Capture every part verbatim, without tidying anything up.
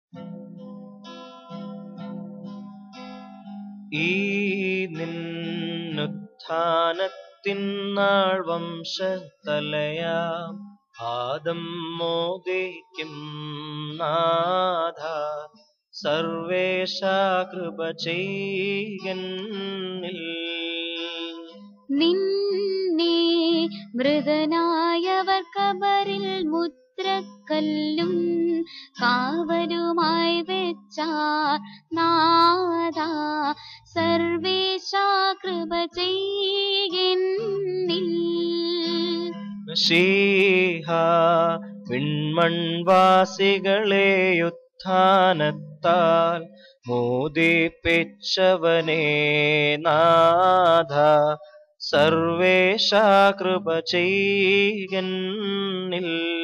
ഈ നിന്നുത്ഥാനത്തിന്നാൾ വംശത്തലയാം ആദം മോദിക്കും നാഥ സർവേശ കൃപ ചെയ്യന്നിൽ. നിന്നെ മൃതനായവർ കബറിൽ മുദ്രക്കല്ലും കാവലുമായി വെച്ചാർ നാഥ സർവേശ കൃപ ചെയ്യന്നിൽ. മശീഹ വിൺമൺവാസികളെ ഉത്ഥാനത്താൽ മോദിപ്പിച്ചവനേ നാഥ സർവേശ കൃപ ചെയ്യന്നിൽ.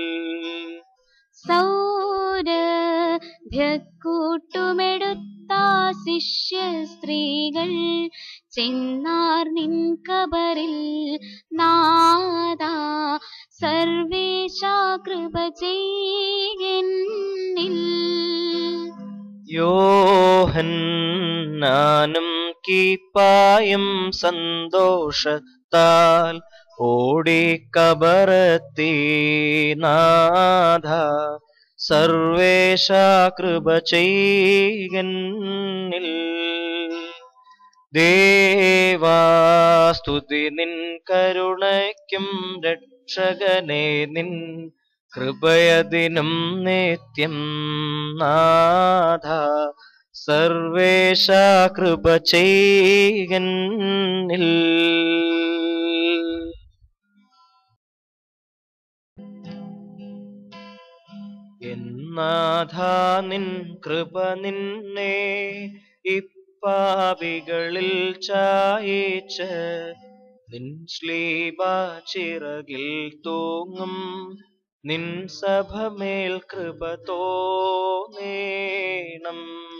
സൗരഭ്യക്കൂട്ടുമെടുത്ത ശിഷ്യ സ്ത്രീകൾ ചെന്നാർ നിൻ കബറിൽ നാഥ സർവേശ കൃപ ചെയ്യന്നിൽ. യോഹന്നാനും കീപ്പായും സന്തോഷത്താൽ ഓടി കബറത്തി നാഥ സർവേശ കൃപ ചെയ്യന്നിൽ. ദേവാസ്തുതി നിൻ കരുണയ്ക്കും രക്ഷകനെ നിൻ കൃപയതിനും നിത്യം നാഥ സർവേശ കൃപ ചെയ്യന്നിൽ. എന്നാഥ നിൻ കൃപ നിന്നെ ഇപ്പാപികളിൽ ചായിച്ച് നിൻ ശ്ലീബ ചിറകിൽ തൂങ്ങും നിൻ സഭമേൽ കൃപ തോന്നേണം.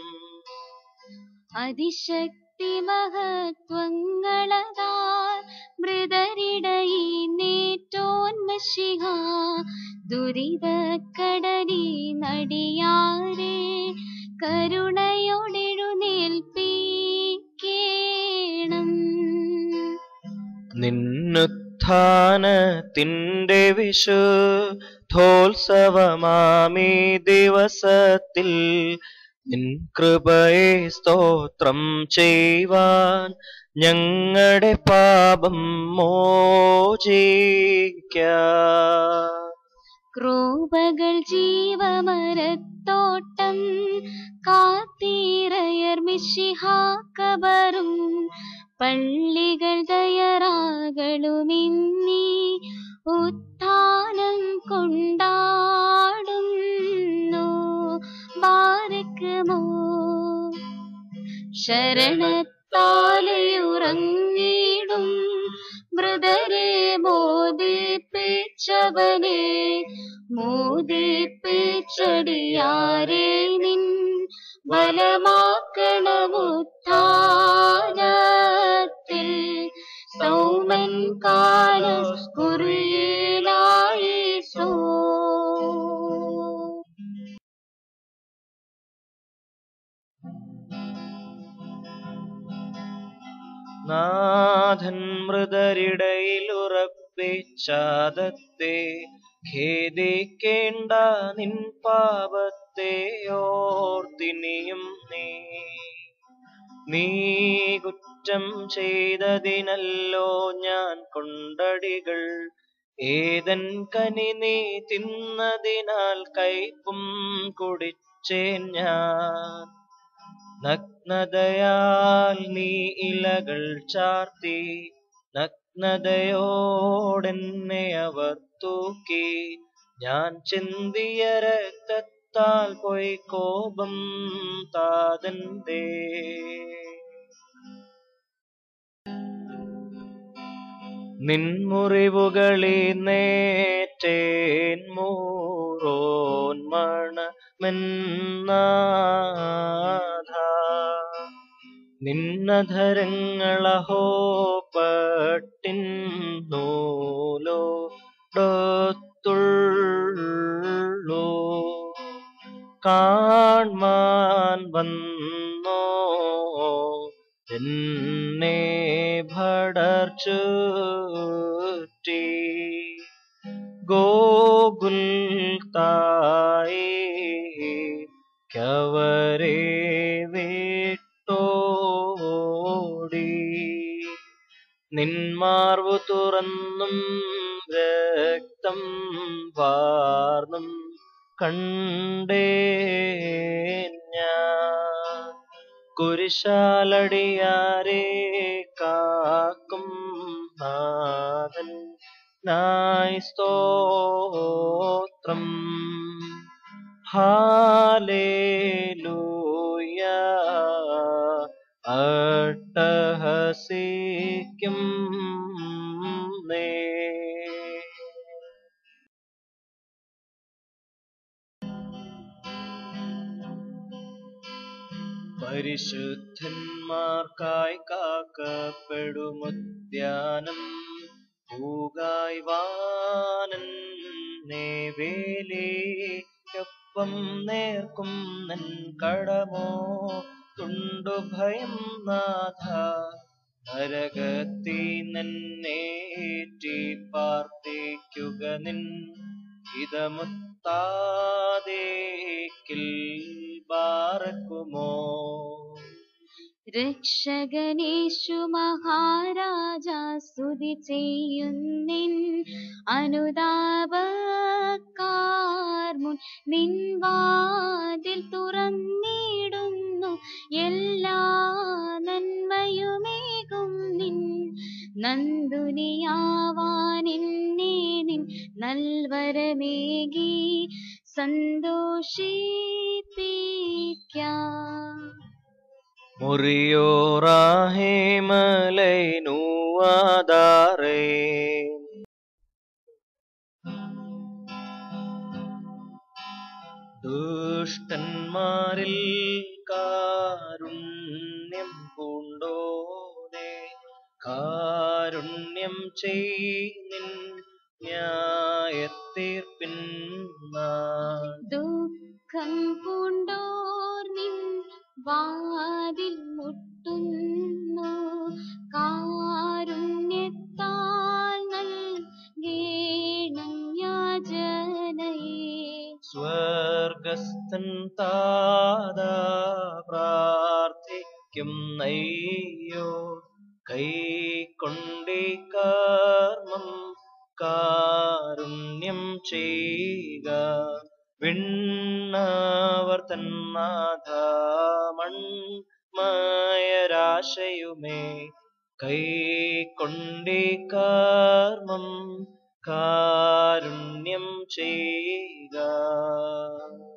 അതിശക്തി മഹത്വങ്ങളതാൽ മൃതരിടയി നേറ്റോന്മശിഹ ദുരിതക്കടലി നടിയാരെ കരുണയോടെഴുന്നേൽപ്പിക്കേണം. നിന്നുത്ഥാനത്തിൻ്റെ വിശുദ്ധോത്സവമാമീ ദിവസത്തിൽ നിൻ കൃപയെ സ്തോത്രം ചെയ്യുവാൻ ഞങ്ങളുടെ പാപം മോചിക്കാം. ക്രൂപകൾ ജീവമരത്തോട്ടം കാത്തീറയർ മിശിഹ കബറും പള്ളികൾ തയ്യാറാകളുമിന്നീ ഉത്ഥാനം കൊണ്ടാടുന്നു. ബാരക്കുമോ ശരണത്താലെയുറങ്ങിടും മൃതരെ മോദിപ്പിച്ചവനെ മോദിപ്പിച്ചടിയാരെ നിൻ ബലമാക്കണമുത്ഥാനത്തിൽ സൗമൻ കാലസ് കുറിയിലായിസോ. നാഥൻ മൃതരിടയിലുറപ്പിച്ചാദത്തെ ഖേദിക്കേണ്ട നിൻ പാപത്തെ ഓർത്തിനിയും നീ നീ കുറ്റം ചെയ്തതിനല്ലോ ഞാൻ കൊണ്ടടികൾ ഏതൻ കനി നീ തിന്നതിനാൽ കയ്പും കുടിച്ചേൻ ഞാൻ. നഗ്നതയാൽ നീ ഇലകൾ ചാർത്തി നഗ്നതയോടെന്നെ അവർ തൂക്കി ഞാൻ ചിന്തിയ രക്തത്താൽ പോയി കോപം താതന്റെ. നിൻമുറിവുകളി നേറ്റേൻ മൂറോൻ മണമെന്നാഥ നിന്നധരങ്ങളഹോ പട്ടിൻ നൂലോ ഡോത്തുള്ളൂ കാൺമാൻ വന്നോ എന്നെ ഭടർ ചുറ്റി ഗോകുൽത്തായേ കവരെ വിട്ടോടി നിന്മാർവു തുറന്നും രക്തം വാർന്നും കണ്ടേൻ ഞാൻ കുരിശാലടിയാരെ കാക്കും നാഥൻ നായി സ്തോത്രം ഹാലേലൂയ അട്ടഹസിക്കും നേ പരിശുദ്ധന്മാർക്കായി കാക്കപ്പെടുമുദ്യാനം പൂകായ് വാനൻ നേവേലിക്കൊപ്പം നേർക്കും നൻ കടമോ തുണ്ടു ഭയം നാഥ നരകത്തി നന്നേറ്റി പാർപ്പിക്കുക നിൻ ഇതമുത്താതേക്കിൽ ബാറക്കുമോ രക്ഷകനേശു മഹാരാജാ സ്തുതി ചെയ്യുന്നിൻ അനുതാപക്കാർ മുൻ നിൻ വാതിൽ തുറന്നിടുന്നു എല്ലാ നന്മയുമേകും നിൻ നന്ദുനിയാവാൻ എന്നെ നിൻ നൽവരമേകി സന്തോഷിപ്പിക്കാം മുറിയോറാഹേ മലൈനുവാദാറേ ദുഷ്ടന്മാരിൽ കാരുണ്യം പൂണ്ടോനെ കാരുണ്യം ചെയ്നിൻ ന്യായത്തീർപ്പിൻ നാൾ ദുഃഖം പൂണ്ടോർ നിൻ വാതിൽ മുട്ടുന്നു കാരുണ്യത്താൽ നൽകേണം യാചനയെ സ്വർഗസ്ഥൻ താതാ പ്രാർത്ഥിക്കും നയ്യോ കൈക്കൊണ്ടേ കർമ്മം കാരുണ്യം ചെയ്യുക വിണ്ണവർ തന്നാഥ മൺമയരാശയുമേ കൈക്കൊണ്ടേ കർമ്മം കാരുണ്യം ചെയ്യുക.